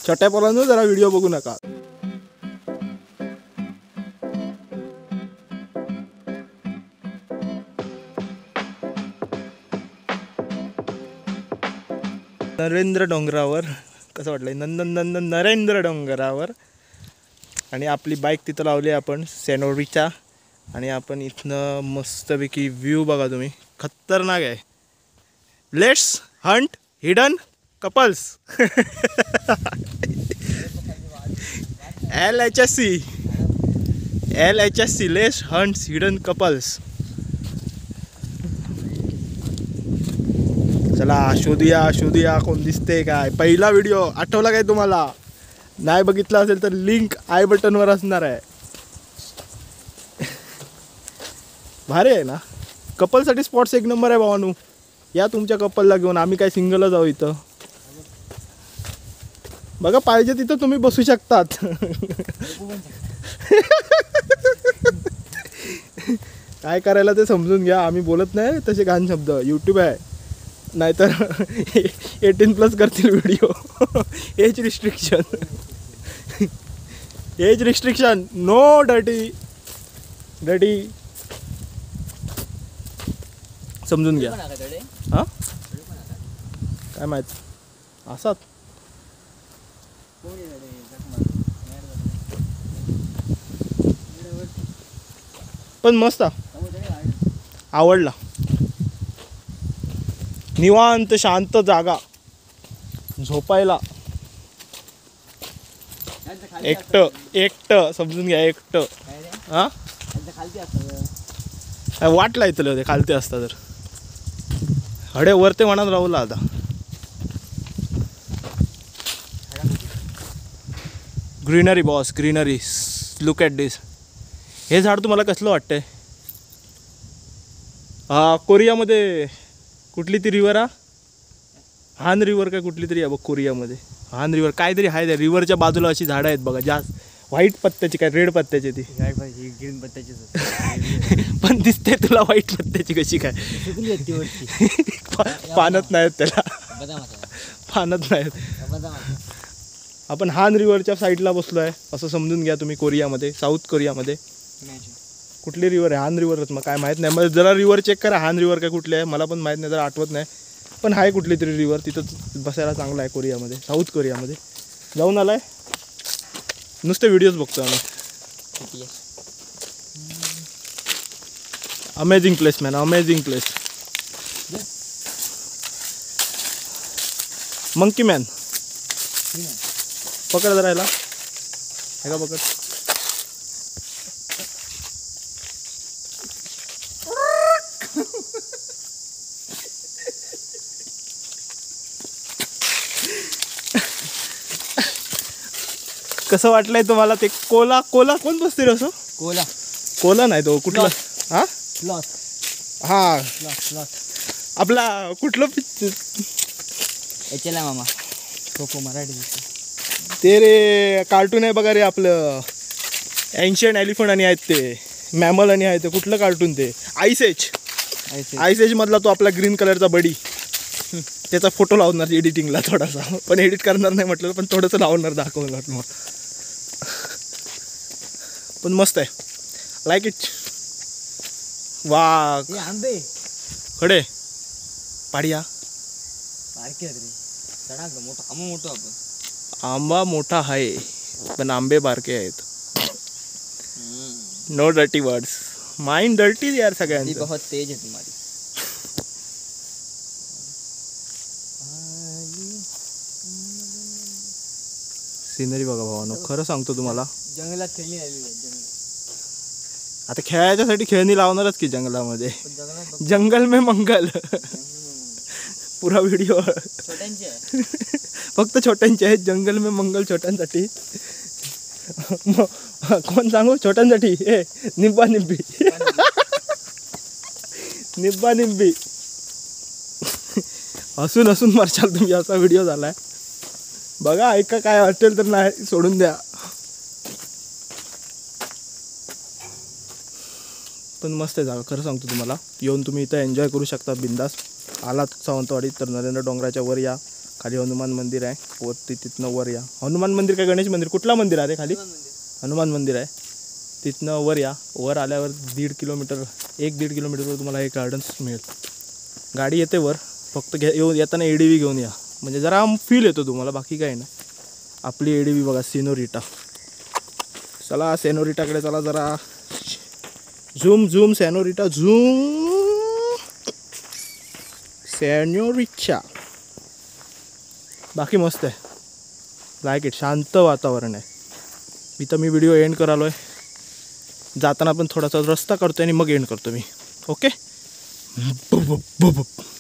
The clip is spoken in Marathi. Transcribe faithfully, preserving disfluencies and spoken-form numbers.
छोट्या पोरांनो जरा व्हिडिओ बघू नका. नरेंद्र डोंगरावर कसं वाटलंय? नंदन नंदन नरेंद्र डोंगरावर. आणि आपली बाईक तिथं लावली आपण सेनोरिचा. आणि आपण इथनं मस्तपैकी व्ह्यू बघा तुम्ही, खतरनाक आहे. Let's hunt hidden couples. L H S C L H S C let's hunt hidden couples. चला शोधूया शोधूया कोण दिसते काय. पहिला व्हिडिओ आठवला काय तुम्हाला? नाही बघितला असेल तर लिंक आय बटनवर असणार आहे. भारी आहे ना. कपलसाठी स्पॉट्स एक नंबर आहे भावानू. या तुमच्या कपलला घेऊन. आम्ही काय सिंगलच जाऊ इथं. बघा पाहिजे तिथं तुम्ही बसू शकतात. काय करायला ते समजून घ्या. आम्ही बोलत नाही तसे घाण शब्द. यूट्यूब आहे, नाहीतर एटीन प्लस करतील video. Age restriction age restriction no dirty dirty. समजून घ्या. हां काय माहीत असात. पण मस्त आवडला. निवांत शांत जागा झोपायला. एकटं एकटं समजून घ्या. एकटं. हां वाटला इथलं ते खालते असता तर. हडे वरते मनात राहूला आता. Greenery boss greenery. Look at this. हे झाड तुम्हाला कसलं वाटतंय? हा कोरियामध्ये कुठली ती रिवर. हा हान रिवर काय कुठली तरी आहे बघ कोरियामध्ये. हान रिवर काहीतरी आहे. त्या रिव्हरच्या बाजूला अशी झाडं आहेत बघा जास्त. व्हाईट पत्त्याची काय रेड पत्त्याची ती. ग्रीन पत्त्याची पण दिसते तुला व्हाईट पत्त्याची कशी काय? पानत नाहीत त्याला. पानत नाहीत. आपण हान रिव्हरच्या साईडला बसलो आहे असं समजून घ्या तुम्ही. कोरियामध्ये साऊथ कोरियामध्ये. कुठली रिव्हर आहे? हान रिव्हरच. मग काय माहीत नाही. मग जरा रिव्हर चेक करा. हान रिव्हर काय कुठली आहे मला पण माहीत नाही, जरा आठवत नाही. पण आहे कुठली तरी रिव्हर. तिथं बसायला चांगलं आहे कोरियामध्ये, साऊथ कोरियामध्ये. जाऊन आलाय? नुसते व्हिडिओज बघतो आम्ही. Amazing place man, amazing place. Monkey man पकड जरायला. हे का पकड. कसं वाटलंय तुम्हाला ते? कोला कोला कोण बसते रे असं? कोला कोला नाही तो कुठला. हा हा आपला कुठलं पिक्चर याच्याला मामा खोखो मराठी ते रे कार्टून आहे बघा रे आपलं. एन्शियंट एलिफंट आणि आहेत ते मॅमल आणि आहे ते. कुठलं कार्टून ते? Ice age. आईस एज मधला तो आपला ग्रीन कलरचा बडी. त्याचा फोटो लावणार एडिटिंगला थोडासा. पण एडिट करणार नाही म्हटलं पण थोडंसं लावणार दाखवणार मग. पण मस्त आहे. Like it. वा आंबे खडे पाडिया. मोठा आंबा मोठा. आपण आंबा मोठा आहे पण आंबे बारके आहेत. No dirty words. Mind dirty यार सगळ्यांची. बहुत तेज आहे तुम्हारी. सिनरी बघा भावानो. खरं सांगतो तुम्हाला जंगलात खेळणी आलेली आहे. आता खेळायच्यासाठी खेळणी लावणारच की जंगलामध्ये. जंगल में मंगल. पुरा व्हिडिओ छोट्यांचे फक्त छोट्यांचे आहेत. जंगल में मंगल छोट्यांसाठी. कोण सांगू? छोट्यांसाठी. ए निब्बा निब्बी. निब्बा निब्बी. हसून हसून मरशाल तुम्ही. असा व्हिडिओ झालाय बघा. ऐका काय वाटेल तर नाही सोडून द्या. पण मस्त आहे जागा. खरं सांगतो तुम्हाला. येऊन तुम्ही इथं एन्जॉय करू शकता बिंदास. आलात सावंतवाडीत तर नरेंद्र डोंगराच्या वर या. खाली हनुमान मंदिर आहे वरती तिथनं वर या. हनुमान मंदिर काय गणेश मंदिर कुठला मंदिर आहे रे खाली? हनुमान मंदिर आहे. तिथनं वर या. वर आल्यावर दीड किलोमीटर एक दीड किलोमीटरवर तुम्हाला हे गार्डन्स मिळेल. गाडी येते वर, फक्त घे येऊन येताना ए डी व्ही घेऊन या म्हणजे जरा फील येतो तुम्हाला, बाकी काय नाही. आपली ए डी व्ही बघा सेनोरिटा. चला सेनोरिटाकडे चला जरा. Zoom zoom senorita zoom senorita. बाकी मस्त आहे, लाईक इट. शांत वातावरण आहे. इथं मी व्हिडिओ एंड करालो आहे. जाताना पण थोडासा रस्ता करतो आणि मग एंड करतो मी. ओके.